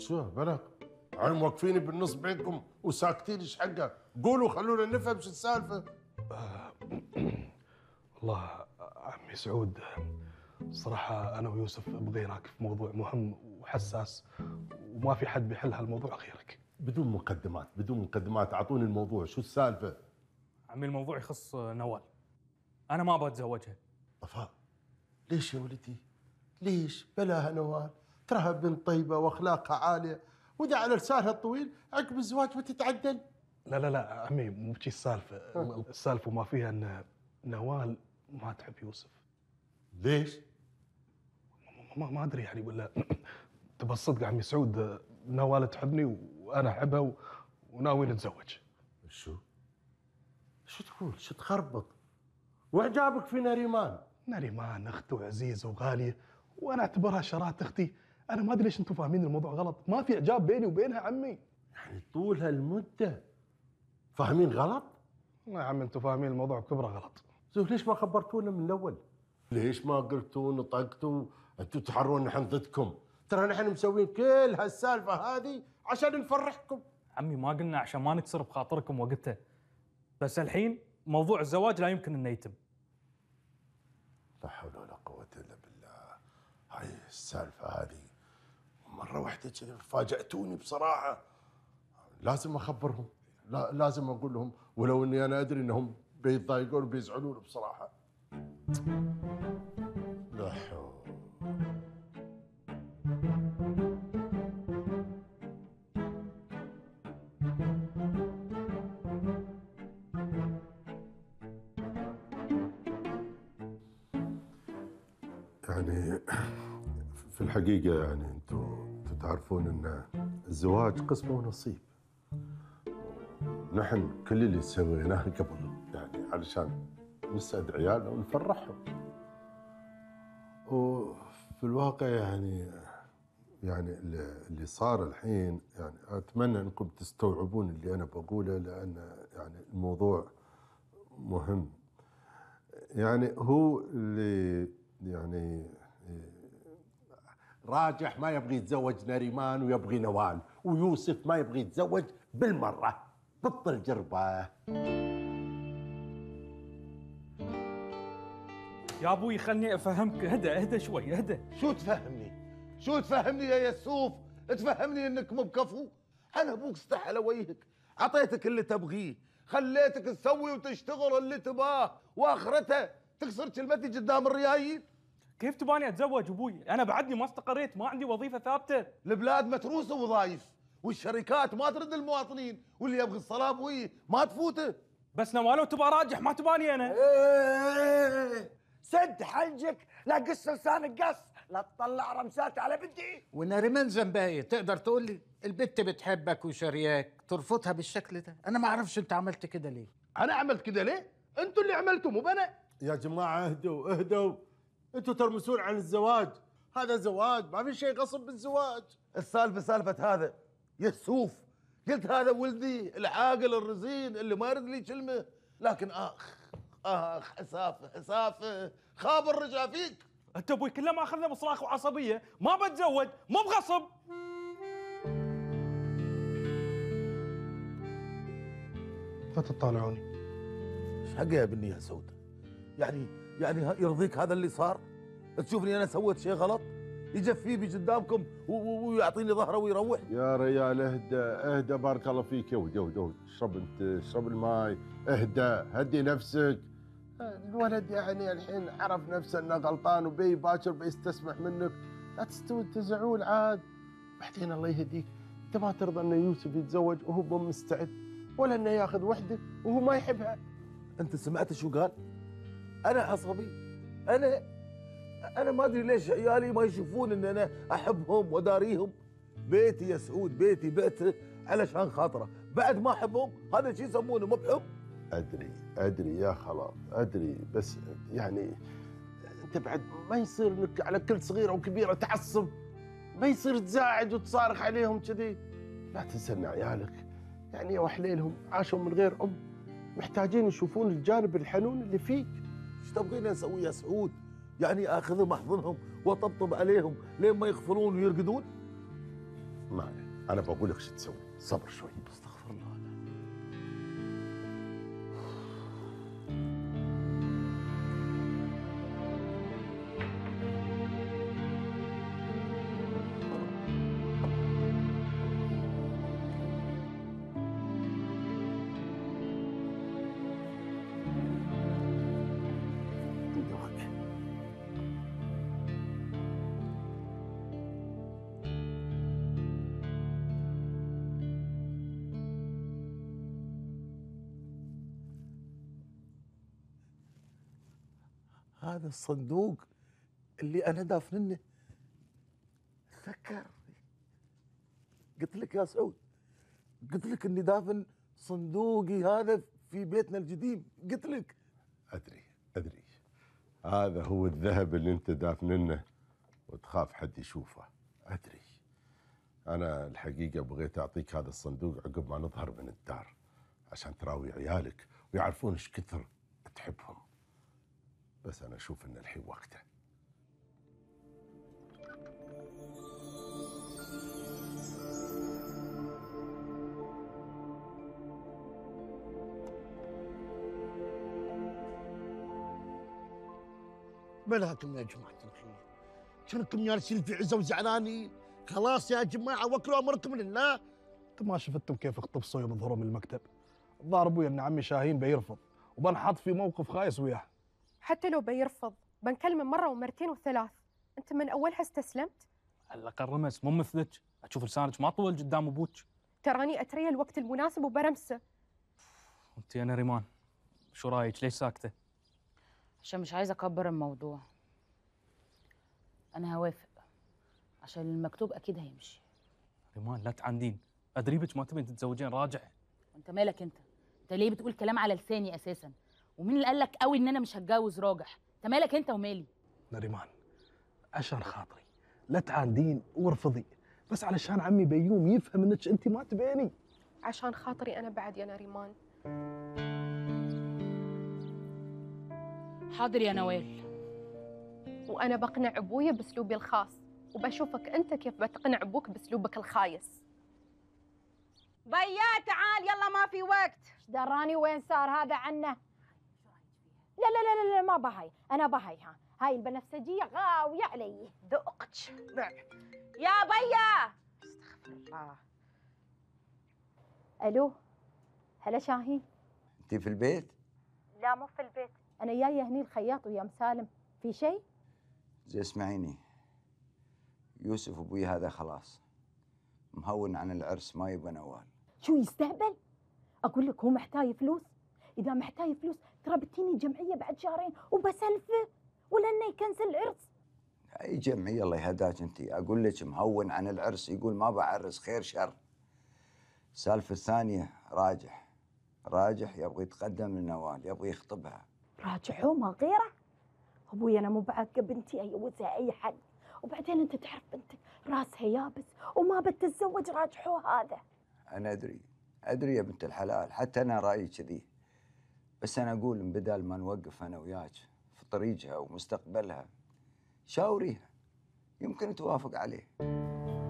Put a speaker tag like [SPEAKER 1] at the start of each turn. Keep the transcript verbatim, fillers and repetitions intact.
[SPEAKER 1] شو بلغ؟ عم موقفيني بالنص بينكم وساكتين ايش حقه؟ قولوا خلونا نفهم شو السالفه.
[SPEAKER 2] آه والله عمي سعود، صراحة أنا ويوسف بغيرك في موضوع مهم وحساس، وما في حد بيحل هالموضوع غيرك.
[SPEAKER 1] بدون مقدمات بدون مقدمات، أعطوني الموضوع، شو السالفة؟
[SPEAKER 3] عمي الموضوع يخص نوال، أنا ما أبغى أتزوجها.
[SPEAKER 1] وفاء ليش يا ولدي؟ ليش؟ بلاها نوال، تراها بنت طيبة وأخلاقها عالية، وإذا على لسانها الطويل عقب الزواج بتتعدل.
[SPEAKER 2] لا لا لا عمي، مو بشي السالفة، السالفة ما فيها أن نوال ما تحب يوسف.
[SPEAKER 1] ليش؟
[SPEAKER 2] ما ما أدري يعني، ولا تبى الصدق عمي سعود، نوال تحبني وأنا أحبها و... وناوي نتزوج.
[SPEAKER 1] شو؟ شو تقول؟ شو تخربط؟ وإعجابك في نريمان؟
[SPEAKER 2] نريمان أخته وعزيزة وغالية، وأنا أعتبرها شرات أختي. أنا ما أدري ليش أنتم فاهمين الموضوع غلط، ما في إعجاب بيني وبينها عمي.
[SPEAKER 1] يعني طول هالمدة فاهمين غلط؟
[SPEAKER 2] والله يا عمي أنتم فاهمين الموضوع كبره غلط.
[SPEAKER 1] زين ليش ما خبرتونا من الأول؟ ليش ما قلتوا نطقتوا أنتوا تحرون نحن ضدكم؟ ترى نحن مسوين كل هالسالفة هذه عشان نفرحكم.
[SPEAKER 3] عمي ما قلنا عشان ما نكسر بخاطركم وقتها، بس الحين موضوع الزواج لا يمكن انه يتم.
[SPEAKER 1] لا حول ولا قوة إلا بالله. هاي السالفة هذه مرة واحدة كذا فاجأتوني بصراحة. لازم أخبرهم، لا لازم أقول لهم، ولو إني أنا أدري إنهم بيتضايقون وبيزعلون بصراحة. لا حول. يعني في الحقيقة يعني انتم تعرفون ان الزواج قسمة ونصيب. نحن كل اللي سويناه قبل يعني علشان نسعد عيالنا ونفرحهم. وفي الواقع يعني يعني اللي صار الحين يعني اتمنى انكم تستوعبون اللي انا بقوله، لان يعني الموضوع مهم. يعني هو اللي يعني راجح ما يبغي يتزوج نريمان ويبغي نوال، ويوسف ما يبغي يتزوج بالمرة. بطل جربه
[SPEAKER 3] يا ابوي خلني افهمك، اهدى اهدى شوي اهدى.
[SPEAKER 4] شو تفهمني؟ شو تفهمني يا يسوف؟ تفهمني انك مو بكفو؟ انا ابوك استحى وجهك، اعطيتك اللي تبغيه، خليتك تسوي وتشتغل اللي تباه، واخرته تكسر كلمتي قدام الريايين.
[SPEAKER 3] كيف تباني اتزوج ابوي؟ انا بعدني ما استقريت، ما عندي وظيفه ثابته.
[SPEAKER 4] البلاد متروسه وظايف، والشركات ما ترد المواطنين، واللي يبغي الصلاه ابوي ما تفوته.
[SPEAKER 3] بس نوال تبغى راجح، ما تباني انا.
[SPEAKER 5] ايه سد حنجك، لا قص لسانك قص، لا تطلع رمسات على بنتي.
[SPEAKER 6] ونريمان زنباية تقدر تقول لي البت بتحبك وشرياك ترفضها بالشكل ده؟ انا ما اعرفش انت عملت كده ليه.
[SPEAKER 4] انا عملت كده ليه؟ انتوا اللي عملتوا مو انا.
[SPEAKER 1] يا جماعة اهدوا اهدوا، انتوا ترمسون عن الزواج، هذا زواج، ما في شيء غصب بالزواج.
[SPEAKER 4] السالفه سالفه هذا يسوف، قلت هذا ولدي العاقل الرزين اللي ما يرد لي كلمه، لكن اخ اخ حسافه حسافه خاب الرجا فيك.
[SPEAKER 3] انت ابوي كله ما اخذنا بصراخ وعصبيه، ما بتزوج مو بغصب.
[SPEAKER 2] لا تطالعوني.
[SPEAKER 4] ايش حقي يا بني يا سودة؟ يعني يعني يرضيك هذا اللي صار؟ تشوفني انا سويت شيء غلط؟ يجفي بي قدامكم ويعطيني ظهره ويروح؟
[SPEAKER 1] يا ريال اهدى اهدى، بارك الله فيك يا ولد يا ولد، اشرب انت اشرب الماي، اهدى هدي نفسك. الولد يعني الحين عرف نفسه انه غلطان وبي باكر بيستسمح منك، لا تستوي تزعول عاد. بعدين الله يهديك، انت ما ترضى ان يوسف يتزوج وهو مو مستعد، ولا انه ياخذ وحده وهو ما يحبها.
[SPEAKER 4] انت سمعت شو قال؟ انا عصبي، انا انا ما ادري ليش عيالي ما يشوفون ان انا احبهم وداريهم. بيتي يا سعود، بيتي بيته علشان خاطره، بعد ما احبهم هذا شيء يسمونه مو بحب.
[SPEAKER 1] ادري ادري يا خلاص ادري، بس يعني انت بعد ما يصير انك على كل صغيره وكبيره تعصب، ما يصير تزاعج وتصارخ عليهم كذي. لا تنسى ان عيالك يعني يا وحليلهم عاشوا من غير ام، محتاجين يشوفون الجانب الحنون اللي فيك.
[SPEAKER 4] ايش تبغيني اسوي يا سعود؟ يعني اخذهم احضنهم واطبطب عليهم لين ما يغفلون ويرقدون؟
[SPEAKER 1] ما عليه. انا بقول لك شو تسوي، صبر شوي.
[SPEAKER 4] استغفر الله. هذا الصندوق اللي انا دافننه. تذكر قلت لك يا سعود، قلت لك اني دافن صندوقي هذا في بيتنا القديم، قلت لك.
[SPEAKER 1] ادري ادري، هذا هو الذهب اللي انت دافننه وتخاف حد يشوفه. ادري. انا الحقيقه بغيت اعطيك هذا الصندوق عقب ما نظهر من الدار عشان تراوي عيالك ويعرفون ايش كثر تحبهم، بس انا اشوف ان الحين وقته.
[SPEAKER 7] بلاكم يا جماعة الخير، كنكم جالسين في عزة وزعلانين. خلاص يا جماعة وكلوا أمركم لله.
[SPEAKER 2] انت ما شفتم كيف اخطفصوا يوم ظهروا من المكتب؟ الظاهر ابوي ان عمي شاهين بيرفض وبنحط في موقف خايس وياه.
[SPEAKER 8] حتى لو بيرفض بنكلمه مرة ومرتين وثلاث. انت من اولها استسلمت؟
[SPEAKER 3] على الاقل رمز مو مثلك، اشوف لسانك ما طول قدام ابوك.
[SPEAKER 8] تراني اتريه الوقت المناسب وبرمسه.
[SPEAKER 3] انت يا نريمان شو رايك؟ ليش ساكته؟
[SPEAKER 9] عشان مش عايزه اكبر الموضوع. انا هوافق عشان المكتوب اكيد هيمشي.
[SPEAKER 3] نريمان لا تعاندين، ادري بك ما تبين تتزوجين راجع.
[SPEAKER 9] وانت مالك انت؟ انت ليه بتقول كلام على لساني اساسا؟ ومين اللي قال لك قوي ان انا مش هتجوز راجح؟ انت مالك انت ومالي؟
[SPEAKER 2] نريمان عشان خاطري لا تعاندين وارفضي، بس علشان عمي بيوم يفهم انك انت ما تبيني.
[SPEAKER 8] عشان خاطري انا بعد يا نريمان.
[SPEAKER 9] حاضر يا نوال.
[SPEAKER 8] وانا بقنع ابويا باسلوبي الخاص، وبشوفك انت كيف بتقنع ابوك باسلوبك الخايس.
[SPEAKER 10] بيا تعال يلا ما في وقت.
[SPEAKER 11] ايش دراني وين صار هذا عنه؟ لا لا لا لا, لا ما بهاي، انا بهاي. ها هاي البنفسجيه غاويه علي.
[SPEAKER 10] دقك نعم يا بيا. استغفر الله.
[SPEAKER 11] الو هلا شاهين.
[SPEAKER 5] انت في البيت؟
[SPEAKER 11] لا مو في البيت، انا جايه هني الخياط ويا مسالم. في شيء؟
[SPEAKER 5] زي اسمعيني، يوسف ابوي هذا خلاص مهون عن العرس، ما يبغى نوال.
[SPEAKER 11] شو يستهبل؟ اقول لك هو محتاج فلوس، اذا محتاج فلوس ترى بتيني جمعيه بعد شهرين وبسلفه، ولا انه يكنسل العرس.
[SPEAKER 5] اي جمعيه الله يهداك انت، اقول لك مهون عن العرس، يقول ما بعرس خير شر. السالفه الثانيه راجح، راجح يبغى يتقدم لنوال، يبغى يخطبها.
[SPEAKER 11] راجحوه ما غيره. ابوي انا مو بعاقه بنتي اجوزها اي حد، وبعدين انت تعرف بنتك راسها يابس وما بتتزوج. راجحوه هذا.
[SPEAKER 5] انا ادري ادري يا بنت الحلال، حتى انا رايي كذي، بس انا اقول ان بدال ما نوقف انا وياك في طريقها ومستقبلها، شاوريها يمكن توافق عليه.